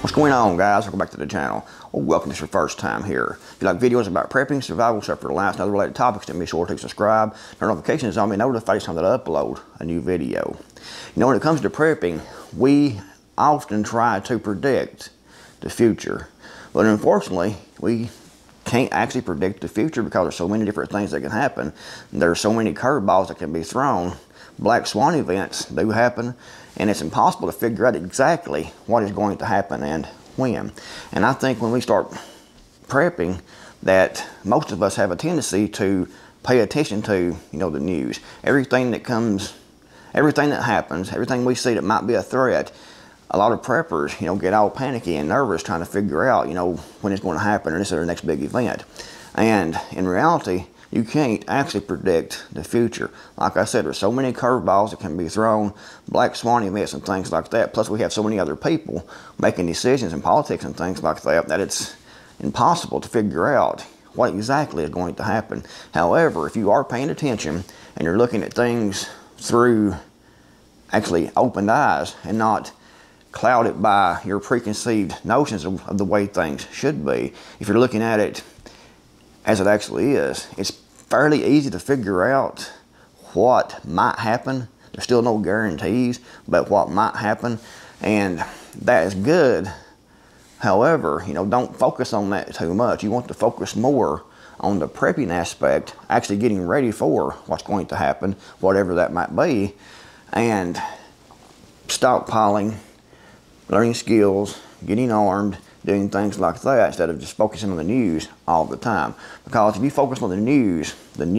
What's going on, guys? Welcome back to the channel. Or welcome if it's your first time here. If you like videos about prepping, survival, self-reliance, and other related topics, then be sure to subscribe. Turn notifications on, be notified each time that I upload a new video. You know, when it comes to prepping, we often try to predict the future. But unfortunately, we can't actually predict the future because there's so many different things that can happen. There's so many curveballs that can be thrown. Black swan events do happen, and it's impossible to figure out exactly what is going to happen and when. And I think when we start prepping, that most of us have a tendency to pay attention to, the news. Everything that comes, everything that happens, everything we see that might be a threat. A lot of preppers, get all panicky and nervous trying to figure out, when it's going to happen or this is their next big event. And in reality, you can't actually predict the future. Like I said, there's so many curveballs that can be thrown, black swan events and things like that. Plus we have so many other people making decisions in politics and things like that, that it's impossible to figure out what exactly is going to happen. However, if you are paying attention and you're looking at things through actually opened eyes and not clouded by your preconceived notions of the way things should be, if you're looking at it as it actually is, it's fairly easy to figure out what might happen. There's still no guarantees, but what might happen, and that is good. However, don't focus on that too much. You want to focus more on the prepping aspect, actually getting ready for what's going to happen, whatever that might be, and stockpiling, learning skills, getting armed, doing things like that instead of just focusing on the news all the time. Because if you focus on the news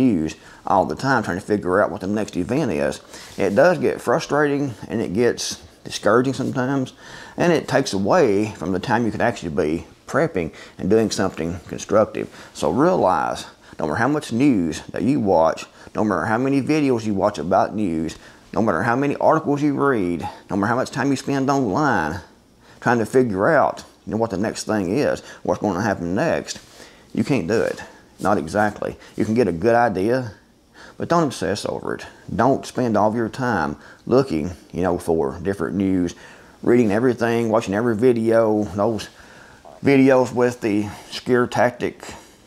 all the time, trying to figure out what the next event is, it does get frustrating and it gets discouraging sometimes, and it takes away from the time you could actually be prepping and doing something constructive. So realize, no matter how much news that you watch, no matter how many videos you watch about news, no matter how many articles you read, no matter how much time you spend online trying to figure out what the next thing is, what's going to happen next, you can't do it. Not exactly. You can get a good idea, but don't obsess over it. Don't spend all of your time looking, for different news, reading everything, watching every video, those videos with the scare tactic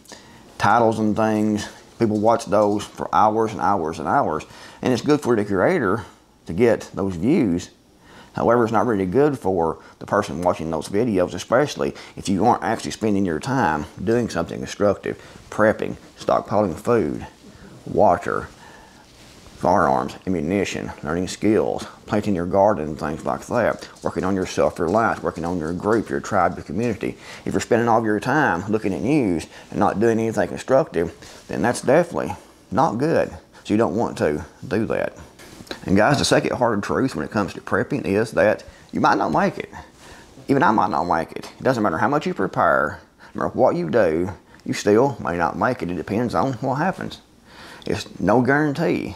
titles and things. People watch those for hours and hours and hours, and it's good for the creator to get those views. However, it's not really good for the person watching those videos, especially if you aren't actually spending your time doing something constructive, prepping, stockpiling food, water, firearms, ammunition, learning skills, planting your garden and things like that, working on your self-reliance, working on your group, your tribe, your community. If you're spending all of your time looking at news and not doing anything constructive, then that's definitely not good. So you don't want to do that. And guys, the second hard truth when it comes to prepping is that you might not make it. Even I might not make it. It doesn't matter how much you prepare, no matter what you do, you still may not make it. It depends on what happens. It's no guarantee.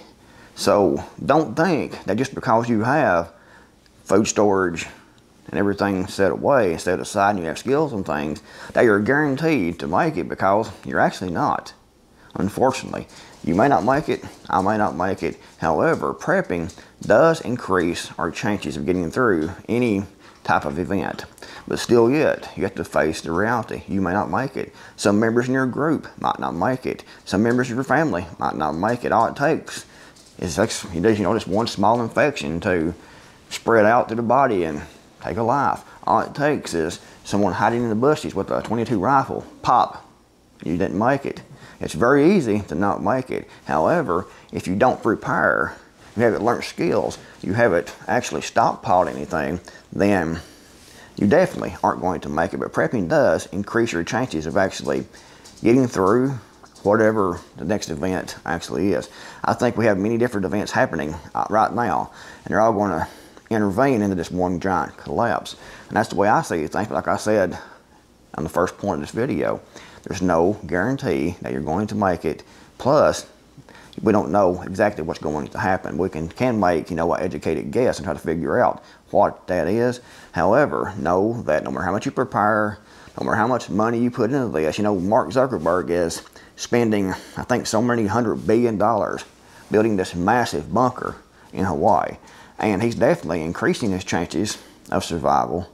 So don't think that just because you have food storage and everything set away, set aside, and you have skills and things, that you're guaranteed to make it, because you're actually not. Unfortunately, you may not make it, I may not make it. However, prepping does increase our chances of getting through any type of event. But still yet, you have to face the reality. You may not make it. Some members in your group might not make it. Some members of your family might not make it. All it takes is just one small infection to spread out through the body and take a life. All it takes is someone hiding in the bushes with a .22 rifle. Pop. You didn't make it. It's very easy to not make it. However, if you don't prepare, you haven't learned skills, you haven't actually stockpiled anything, then you definitely aren't going to make it. But prepping does increase your chances of actually getting through whatever the next event actually is. I think we have many different events happening right now, and they're all going to intervene into this one giant collapse. And that's the way I see things. But like I said on the first point of this video, there's no guarantee that you're going to make it. Plus, we don't know exactly what's going to happen. We can make, an educated guess and try to figure out what that is. However, know that no matter how much you prepare, no matter how much money you put into this, Mark Zuckerberg is spending, I think, so many $100 billion building this massive bunker in Hawaii. And he's definitely increasing his chances of survival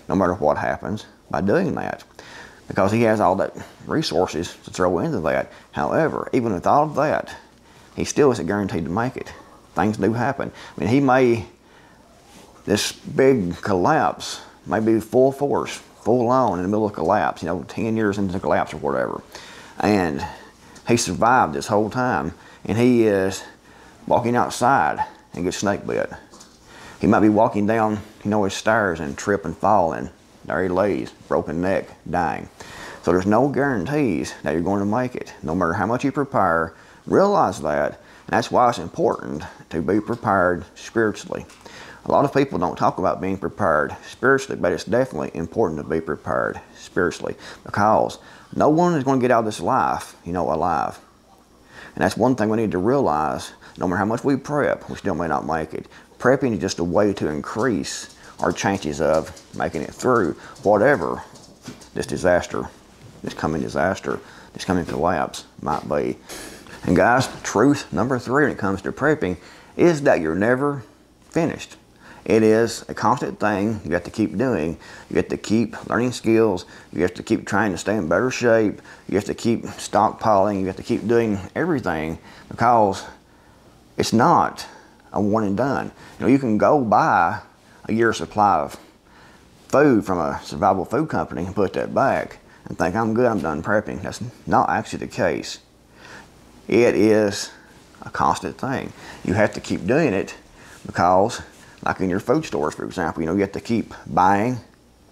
no matter what happens by doing that, because he has all that resources to throw into that. However, even with all of that, he still isn't guaranteed to make it. Things do happen. I mean, this big collapse may be full force, full on in the middle of collapse, 10 years into the collapse or whatever. And he survived this whole time, and he is walking outside and gets snake bit. He might be walking down, his stairs and trip and fall, and there he lays, broken neck, dying. So there's no guarantees that you're going to make it, no matter how much you prepare. Realize that, and that's why it's important to be prepared spiritually. A lot of people don't talk about being prepared spiritually, but it's definitely important to be prepared spiritually, because no one is going to get out of this life, alive. And that's one thing we need to realize. No matter how much we prep, we still may not make it. Prepping is just a way to increase our chances of making it through whatever this coming collapse might be. And guys, truth number 3 when it comes to prepping is that you're never finished. It is a constant thing you have to keep doing. You have to keep learning skills. You have to keep trying to stay in better shape. You have to keep stockpiling. You have to keep doing everything, because it's not a one and done. You can go buy a year's supply of food from a survival food company and put that back and think, I'm good, I'm done prepping. That's not actually the case. It is a constant thing. You have to keep doing it, because like in your food stores, for example, you have to keep buying.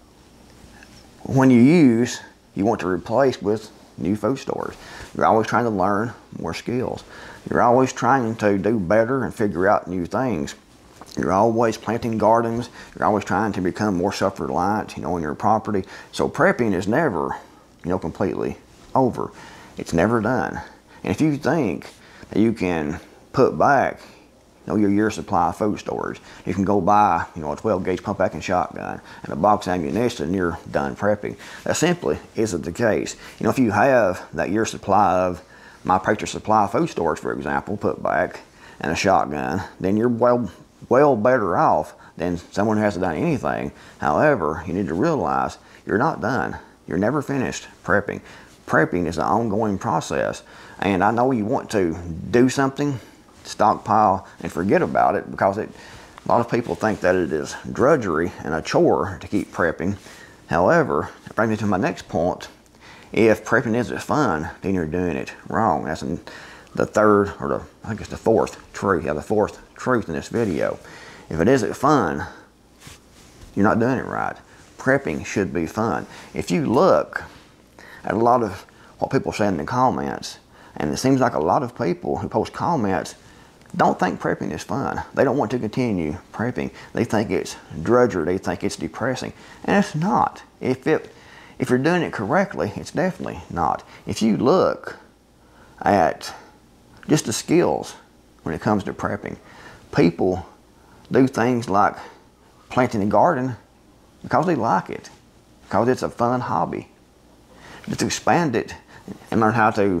When you want to replace with new food stores. You're always trying to learn more skills. You're always trying to do better and figure out new things. You're always planting gardens. You're always trying to become more self-reliant, on your property. So prepping is never, completely over. It's never done. And if you think that you can put back, your year's supply of food storage, you can go buy, a 12-gauge pump-action shotgun and a box of ammunition, and you're done prepping. That simply isn't the case. If you have that year's supply of My Patriot Supply food storage, for example, put back, and a shotgun, then you're well better off than someone who hasn't done anything. However, you need to realize you're not done. You're never finished prepping. Prepping is an ongoing process, and I know you want to do something, stockpile, and forget about it, because a lot of people think that it is drudgery and a chore to keep prepping. However, it brings me to my next point. If prepping isn't fun, then you're doing it wrong. That's in the third, or I think it's the fourth truth. Yeah, the fourth truth in this video. If it isn't fun, you're not doing it right. Prepping should be fun. If you look at a lot of what people say in the comments, and it seems like a lot of people who post comments don't think prepping is fun. They don't want to continue prepping. They think it's drudgery. They think it's depressing. And it's not. If you're doing it correctly, it's definitely not. If you look at just the skills when it comes to prepping, people do things like planting a garden because they like it, because it's a fun hobby. Just expand it and learn how to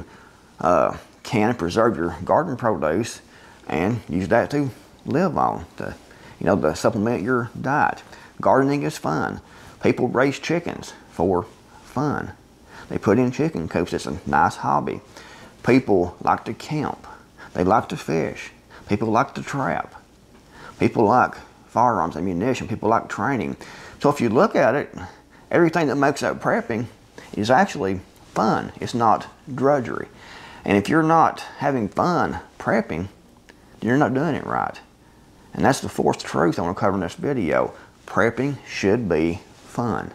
can and preserve your garden produce and use that to live on, to supplement your diet. Gardening is fun. People raise chickens for fun. They put in chicken coops. It's a nice hobby. People like to camp. They like to fish. People like to trap. People like firearms, ammunition. People like training. So if you look at it, everything that makes up prepping is actually fun. It's not drudgery. And if you're not having fun prepping, you're not doing it right. And that's the fourth truth I want to cover in this video. Prepping should be fun.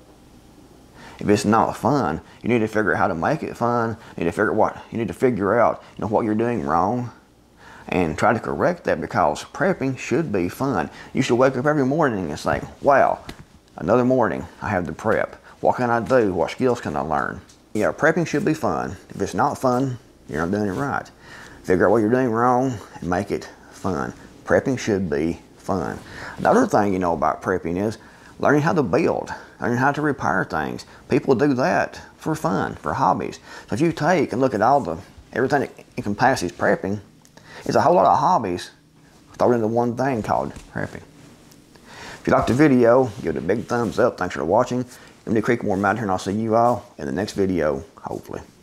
If it's not fun, you need to figure out how to make it fun. You need to figure out what you're doing wrong and try to correct that, because prepping should be fun. You should wake up every morning and say, wow, another morning I have to prep. What can I do? What skills can I learn? Yeah, prepping should be fun. If it's not fun, you're not doing it right. Figure out what you're doing wrong and make it fun. Prepping should be fun. Another thing about prepping is learning how to build, learning how to repair things. People do that for fun, for hobbies. So if you take and look at everything that encompasses prepping, it's a whole lot of hobbies thrown into one thing called prepping. If you liked the video, give it a big thumbs up. Thanks for watching. I'm Creekmore Mountain here, and I'll see you all in the next video, hopefully.